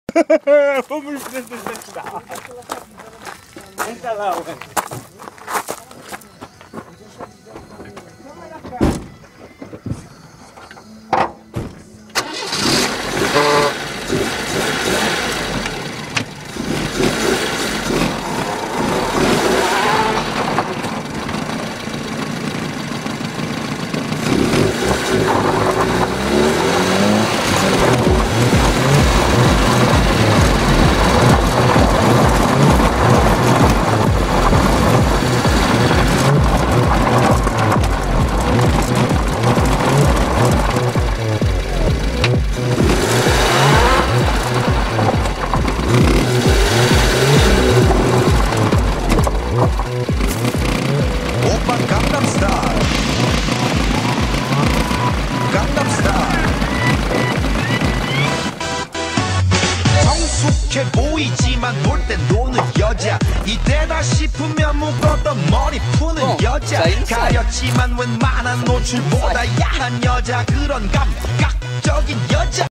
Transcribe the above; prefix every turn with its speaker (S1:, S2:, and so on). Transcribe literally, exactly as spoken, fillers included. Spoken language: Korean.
S1: Vamos descansar. Entra lá, ué.
S2: 성숙해 보이지만 놀 땐 노는 여자 이때다 싶으면 묶었던 머리 푸는 어, 여자 가렸지만 웬만한 노출보다 야한 여자 그런 감각적인 여자